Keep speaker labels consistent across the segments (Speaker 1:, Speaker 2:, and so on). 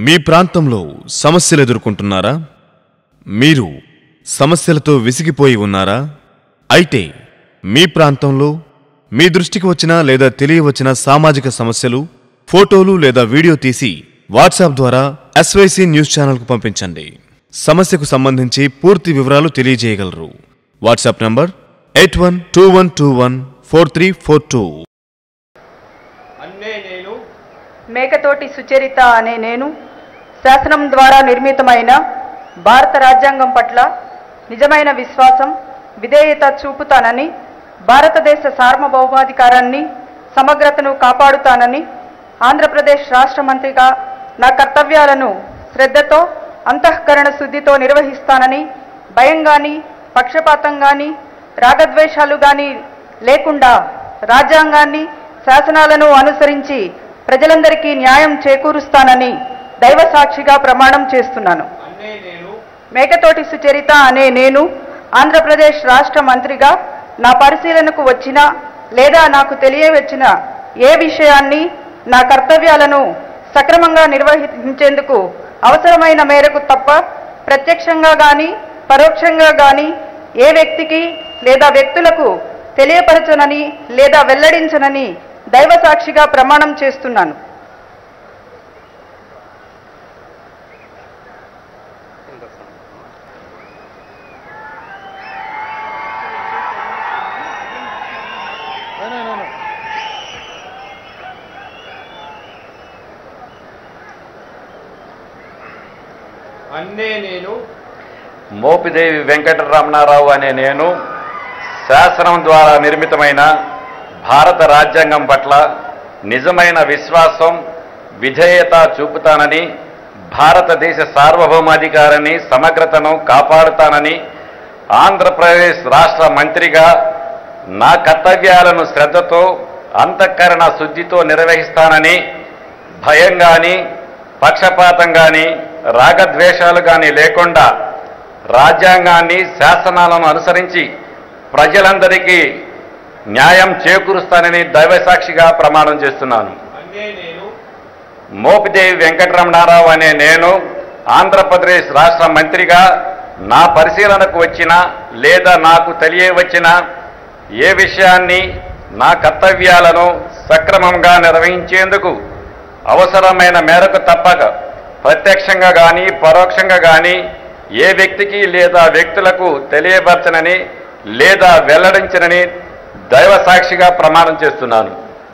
Speaker 1: మీ ప్రాంతంలో సమస్యలు ఎదుర్కొంటున్నారా? మీరు సమస్యలతో విసిగిపోయి ఉన్నారా? అయితే మీ ప్రాంతంలో మీ దృష్టికి వచ్చిన లేదా తెలియవచ్చిన సామాజిక సమస్యలు ఫోటోలు లేదా వీడియో తీసి వాట్సాప్ ద్వారా SYC న్యూస్ ఛానల్కు పంపించండి. సమస్యకు సంబంధించి పూర్తి వివరాలు తెలియజేయగలరు. WhatsApp number 8121214342.
Speaker 2: మేకతోటి సుచరిత అనే నేను శాసనం ద్వారా నిర్మితమైన భారత రాజ్యాంగం పట్ల నిజమైన విశ్వాసం, విధేయత చూపుతానని, భారతదేశ సార్వభౌమాధికారాన్ని, సమగ్రతను కాపాడుతానని, ఆంధ్రప్రదేశ్ రాష్ట్ర మంత్రిగా నా కర్తవ్యాలను శ్రద్ధతో, అంతఃకరణ శుద్ధితో నిర్వహిస్తానని, భయం గాని, పక్షపాతం గాని, రాగద్వేషాలు గాని లేకుండా రాజ్యాంగాన్ని, శాసనాలను అనుసరించి ప్రజలందరికీ న్యాయం చేకూరుస్తానని దైవ సాక్షిగా ప్రమాణం చేస్తున్నాను. మేకతోటి సుచరిత అనే నేను ఆంధ్రప్రదేశ్ రాష్ట్ర మంత్రిగా నా పరిశీలనకు వచ్చిన లేదా నాకు తెలియవచ్చిన ఏ విషయాన్ని, నా కర్తవ్యాలను సక్రమంగా నిర్వహించేందుకు అవసరమైన మేరకు తప్ప ప్రత్యక్షంగా గాని పరోక్షంగా గాని ఏ వ్యక్తికి లేదా వ్యక్తులకు తెలియపరచనని లేదా వెల్లడించనని దైవ సాక్షిగా ప్రమాణం చేస్తున్నాను.
Speaker 3: మోపిదేవి వెంకటరమణారావు అనే నేను శాసనం ద్వారా నిర్మితమైన భారత రాజ్యాంగం పట్ల నిజమైన విశ్వాసం, విధేయత చూపుతానని, భారతదేశ సార్వభౌమాధికారాన్ని, సమగ్రతను కాపాడుతానని, ఆంధ్రప్రదేశ్ రాష్ట్ర మంత్రిగా నా కర్తవ్యాలను శ్రద్ధతో, అంతఃకరణ శుద్ధితో నిర్వహిస్తానని, భయం కానీ, పక్షపాతం కానీ, రాగద్వేషాలు కానీ లేకుండా రాజ్యాంగాన్ని, శాసనాలను అనుసరించి ప్రజలందరికీ న్యాయం చేకూరుస్తానని దైవసాక్షిగా ప్రమాణం చేస్తున్నాను. మోపిదేవి వెంకటరమణారావు అనే నేను ఆంధ్రప్రదేశ్ రాష్ట్ర మంత్రిగా నా పరిశీలనకు వచ్చిన లేదా నాకు తెలియవచ్చిన ఏ విషయాన్ని, నా కర్తవ్యాలను సక్రమంగా నిర్వహించేందుకు అవసరమైన మేరకు తప్పక ప్రత్యక్షంగా కానీ పరోక్షంగా కానీ ఏ వ్యక్తికి లేదా వ్యక్తులకు తెలియపరచనని లేదా వెల్లడించనని దైవ సాక్షిగా ప్రమాణం చేస్తున్నాను.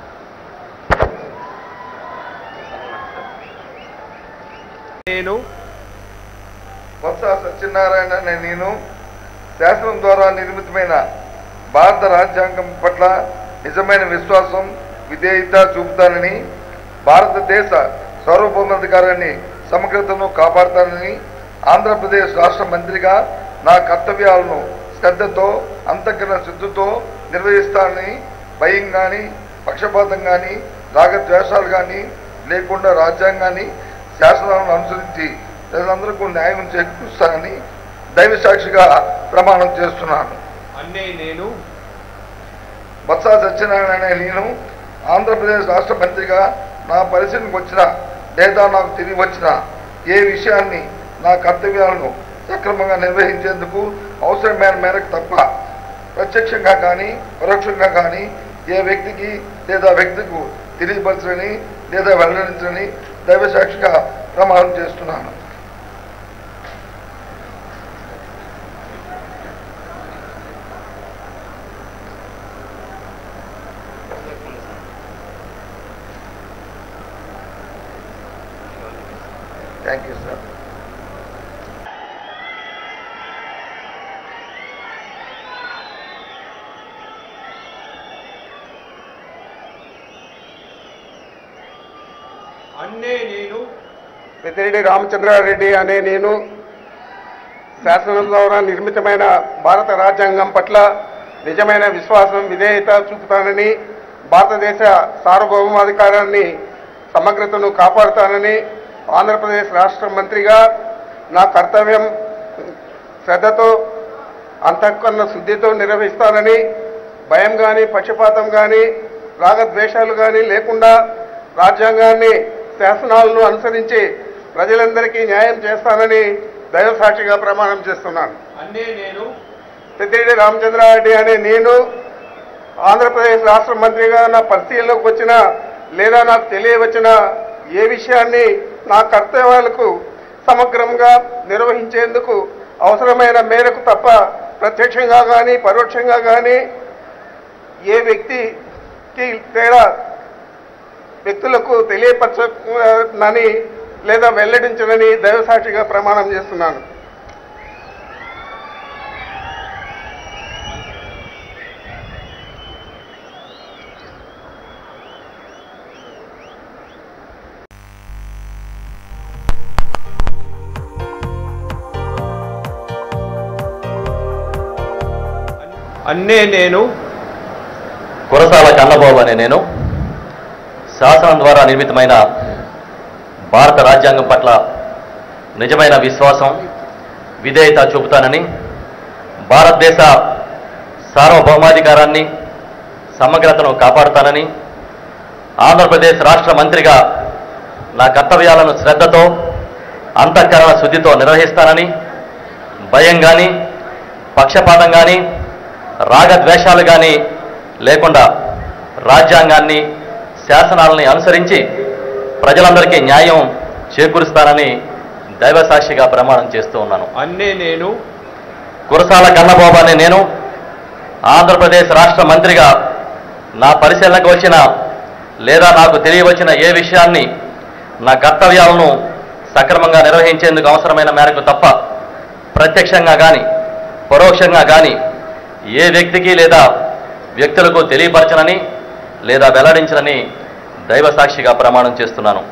Speaker 4: నేను బొత్స సత్యనారాయణ అనే నేను శాసనం ద్వారా నిర్మితమైన భారత రాజ్యాంగం పట్ల నిజమైన విశ్వాసం, విధేయత చూపుతానని, భారతదేశ సార్వభౌమాధికారాన్ని, సమగ్రతను కాపాడుతానని, ఆంధ్రప్రదేశ్ రాష్ట్ర మంత్రిగా నా కర్తవ్యాలను శ్రద్ధతో, అంతఃకరణ శుద్ధితో నిర్వహిస్తానని, భయం కానీ, పక్షపాతం కానీ, రాగద్వేషాలు కానీ లేకుండా రాజ్యాంగాన్ని, శాసనాలను అనుసరించి ప్రజలందరికీ న్యాయం చేకూరుస్తానని దైవ సాక్షిగా ప్రమాణం చేస్తున్నాను.
Speaker 5: నేను
Speaker 4: బొత్స సత్యనారాయణ అనే నేను ఆంధ్రప్రదేశ్ రాష్ట్ర మంత్రిగా నా పరిశీలనకు వచ్చిన లేదా నాకు తిరిగి వచ్చిన ఏ విషయాన్ని, నా కర్తవ్యాలను సక్రమంగా నిర్వహించేందుకు అవసరమైన మేరకు తప్ప ప్రత్యక్షంగా కానీ పరోక్షంగా కానీ ఏ వ్యక్తికి లేదా వ్యక్తికి తెలియపరచని లేదా వెల్లడించని దైవ సాక్షిగా ప్రమాణం చేస్తున్నాను. Thank you sir.
Speaker 6: Peddireddy Ramachandra Reddy అనే నేను శాసనం ద్వారా నిర్మితమైన భారత రాజ్యాంగం పట్ల నిజమైన విశ్వాసం, విధేయత చూపుతానని, భారతదేశ సార్వభౌమాధికారాన్ని, సమగ్రతను కాపాడుతానని, ఆంధ్రప్రదేశ్ రాష్ట్ర మంత్రిగా నా కర్తవ్యం శ్రద్ధతో, అంతఃకరణ శుద్ధితో నిర్వహిస్తానని, భయం కానీ, పక్షపాతం కానీ, రాగద్వేషాలు కానీ లేకుండా రాజ్యాంగాన్ని, శాసనాలను అనుసరించి ప్రజలందరికీ న్యాయం చేస్తానని దైవ సాక్షిగా ప్రమాణం చేస్తున్నాను. పెద్దిరెడ్డి రామచంద్రారెడ్డి అనే నేను ఆంధ్రప్రదేశ్ రాష్ట్ర మంత్రిగా నా పరిశీలనకు వచ్చిన లేదా నాకు తెలియవచ్చిన ఏ విషయాన్ని నా కర్తవ్యాలకు సమగ్రంగా నిర్వహించేందుకు అవసరమైన మేరకు తప్ప ప్రత్యక్షంగా కానీ పరోక్షంగా కానీ ఏ వ్యక్తికి లేదా వ్యక్తులకు తెలియపరచనని లేదా వెల్లడించనని దైవసాక్షిగా ప్రమాణం చేస్తున్నాను.
Speaker 5: నేను
Speaker 7: కురసాల కన్నబాబు అనే నేను శాసనం ద్వారా నిర్మితమైన భారత రాజ్యాంగం పట్ల నిజమైన విశ్వాసం విధేయత చూపుతానని భారతదేశ సార్వభౌమాధికారాన్ని సమగ్రతను కాపాడుతానని ఆంధ్రప్రదేశ్ రాష్ట్ర మంత్రిగా నా కర్తవ్యాలను శ్రద్ధతో అంతఃకరణ శుద్ధితో నిర్వహిస్తానని భయం కానీ పక్షపాతం కానీ రాగద్వేషాలు కానీ లేకుండా రాజ్యాంగాన్ని శాసనాలని అనుసరించి ప్రజలందరికీ న్యాయం చేకూరుస్తానని దైవసాక్షిగా ప్రమాణం చేస్తూ ఉన్నాను.
Speaker 5: నేను
Speaker 7: కురసాల కన్నబాబు అనే నేను ఆంధ్రప్రదేశ్ రాష్ట్ర మంత్రిగా నా పరిశీలనకు వచ్చిన లేదా నాకు తెలియవచ్చిన ఏ విషయాన్ని నా కర్తవ్యాలను సక్రమంగా నిర్వహించేందుకు అవసరమైన మేరకు తప్ప ప్రత్యక్షంగా కానీ పరోక్షంగా కానీ ఏ వ్యక్తికి లేదా వ్యక్తులకు తెలియపరచనని లేదా వెల్లడించనని దైవ సాక్షిగా ప్రమాణం చేస్తున్నాను.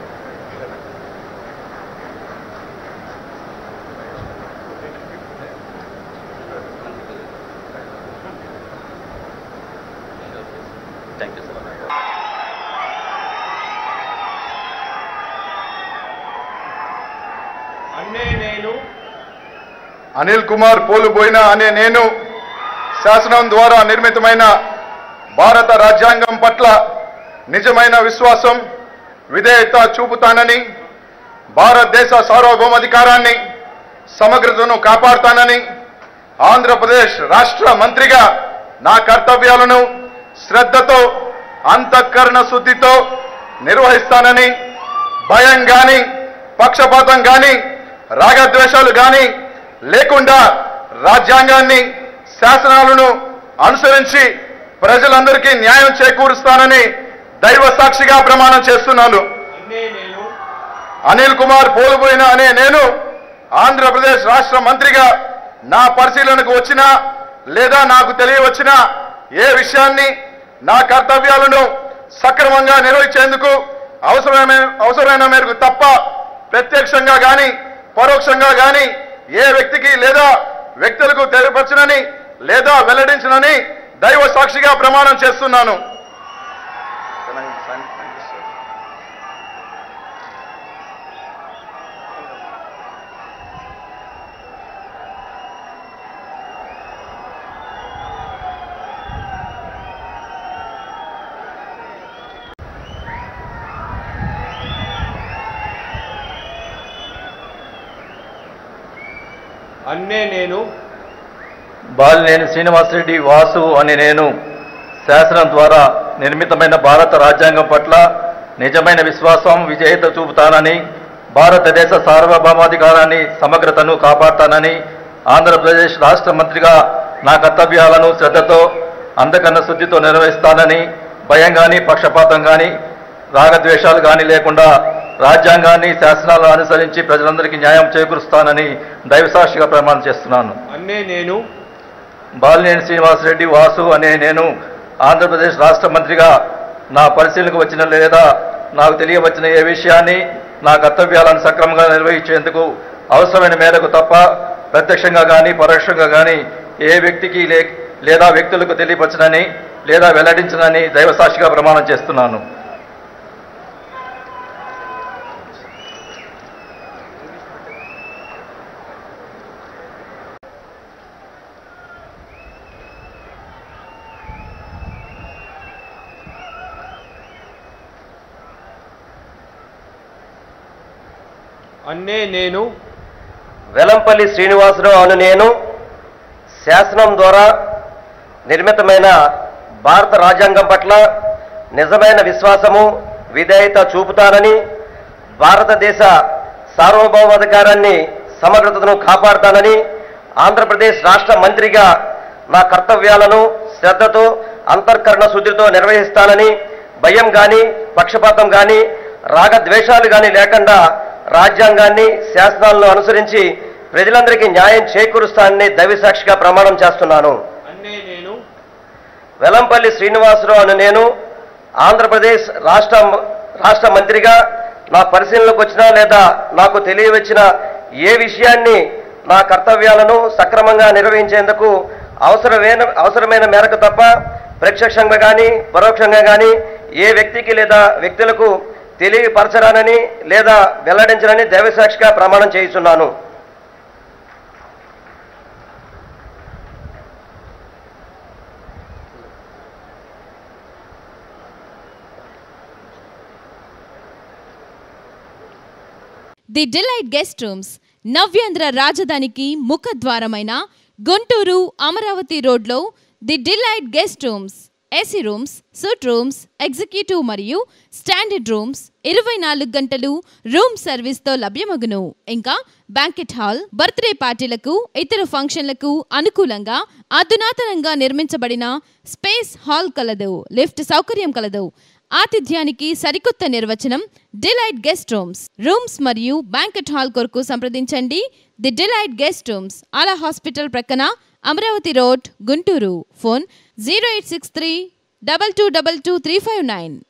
Speaker 4: అనిల్ కుమార్ పోలుబోయిన అనే నేను శాసనం ద్వారా నిర్మితమైన భారత రాజ్యాంగం పట్ల నిజమైన విశ్వాసం విధేయత చూపుతానని భారతదేశ సార్వభౌమాధికారాన్ని సమగ్రతను కాపాడుతానని ఆంధ్రప్రదేశ్ రాష్ట్ర మంత్రిగా నా కర్తవ్యాలను శ్రద్ధతో అంతఃకరణ శుద్ధితో నిర్వహిస్తానని భయం కానీ పక్షపాతం కానీ రాగద్వేషాలు కానీ లేకుండా రాజ్యాంగాన్ని శాసనాలను అనుసరించి ప్రజలందరికీ న్యాయం చేకూరుస్తానని దైవ సాక్షిగా ప్రమాణం చేస్తున్నాను. అనిల్ కుమార్ పోలుబోయిన అనే నేను ఆంధ్రప్రదేశ్ రాష్ట్ర మంత్రిగా నా పరిశీలనకు వచ్చినా లేదా నాకు తెలియవచ్చిన ఏ విషయాన్ని నా కర్తవ్యాలను సక్రమంగా నిర్వహించేందుకు అవసరమైన మేరకు తప్ప ప్రత్యక్షంగా కానీ పరోక్షంగా కానీ ఏ వ్యక్తికి లేదా వ్యక్తులకు తెలియపరచనని లేదా వెల్లడించనని దైవ సాక్షిగా ప్రమాణం చేస్తున్నాను.
Speaker 5: నేను
Speaker 7: బాలినేని శ్రీనివాసరెడ్డి వాసు అనే నేను శాసనం ద్వారా నిర్మితమైన భారత రాజ్యాంగం పట్ల నిజమైన విశ్వాసం విధేయత చూపుతానని భారతదేశ సార్వభౌమాధికారాన్ని సమగ్రతను కాపాడుతానని ఆంధ్రప్రదేశ్ రాష్ట్ర మంత్రిగా నా కర్తవ్యాలను శ్రద్ధతో అంతఃకరణ శుద్ధితో నిర్వహిస్తానని భయం కానీ పక్షపాతం కానీ రాగద్వేషాలు కానీ లేకుండా రాజ్యాంగాన్ని శాసనాలను అనుసరించి ప్రజలందరికీ న్యాయం చేకూరుస్తానని దైవసాక్షిగా ప్రమాణం చేస్తున్నాను.
Speaker 5: నేను
Speaker 7: బాలినేని శ్రీనివాసరెడ్డి వాసు అనే నేను ఆంధ్రప్రదేశ్ రాష్ట్ర మంత్రిగా నా పరిశీలనకు వచ్చిన లేదా నాకు తెలియవచ్చిన ఏ విషయాన్ని నా కర్తవ్యాలను సక్రమంగా నిర్వహించేందుకు అవసరమైన మేరకు తప్ప ప్రత్యక్షంగా కానీ పరోక్షంగా కానీ ఏ వ్యక్తికి లేదా వ్యక్తులకు తెలియపరచనని లేదా వెల్లడించనని దైవసాక్షిగా ప్రమాణం చేస్తున్నాను.
Speaker 5: అన్నే నేను
Speaker 7: వెలంపల్లి శ్రీనివాసరావు అను నేను శాసనం ద్వారా నిర్మితమైన భారత రాజ్యాంగం పట్ల నిజమైన విశ్వాసము విధేయత చూపుతానని భారతదేశ సార్వభౌమాధికారాన్ని సమగ్రతను కాపాడుతానని ఆంధ్రప్రదేశ్ రాష్ట్ర మంత్రిగా నా కర్తవ్యాలను శ్రద్ధతో అంతఃకరణ శుద్ధితో నిర్వహిస్తానని భయం కానీ పక్షపాతం కానీ రాగద్వేషాలు కానీ లేకుండా రాజ్యాంగాన్ని శాసనాలను అనుసరించి ప్రజలందరికీ న్యాయం చేకూరుస్తానని దైవసాక్షిగా ప్రమాణం చేస్తున్నాను.
Speaker 5: అన్నే నేను
Speaker 7: వెలంపల్లి శ్రీనివాసరావు అను నేను ఆంధ్రప్రదేశ్ రాష్ట్ర మంత్రిగా నా పరిశీలనకు వచ్చిన లేదా నాకు తెలియవచ్చిన ఏ విషయాన్ని నా కర్తవ్యాలను సక్రమంగా నిర్వహించేందుకు అవసరమైన మేరకు తప్ప ప్రత్యక్షంగా కానీ పరోక్షంగా కానీ ఏ వ్యక్తికి లేదా వ్యక్తులకు తెలియపరచరానని లేదా వెల్లడించనని దైవసాక్షిగా ప్రమాణం చేస్తున్నాను.
Speaker 8: ది డిలైట్ గెస్ట్ రూమ్స్ నవ్యాంధ్ర రాజధానికి ముఖద్వారమైన గుంటూరు అమరావతి రోడ్లో the Delight guest rooms AC rooms, suite rooms, executive మరియు స్టాండర్డ్ రూమ్స్ 24 గంటలు రూమ్ సర్వీస్తో లభ్యమగును. ఇంకా బ్యాంకెట్ హాల్, బర్త్డే పార్టీలకు ఇతర ఫంక్షన్లకు అనుకూలంగా అధునాతనంగా నిర్మించబడిన స్పేస్ హాల్ కలదు. లిఫ్ట్ సౌకర్యం కలదు. ఆతిథ్యానికి సరికొత్త నిర్వచనం డిలైట్ గెస్ట్ రూమ్స్ మరియు బ్యాంకెట్ హాల్ కొరకు సంప్రదించండి. ది డిలైట్ గెస్ట్ రూమ్స్, ఆలా హాస్పిటల్ ప్రక్కన, అమరావతి రోడ్, గుంటూరు. ఫోన్ 0863 2222 359.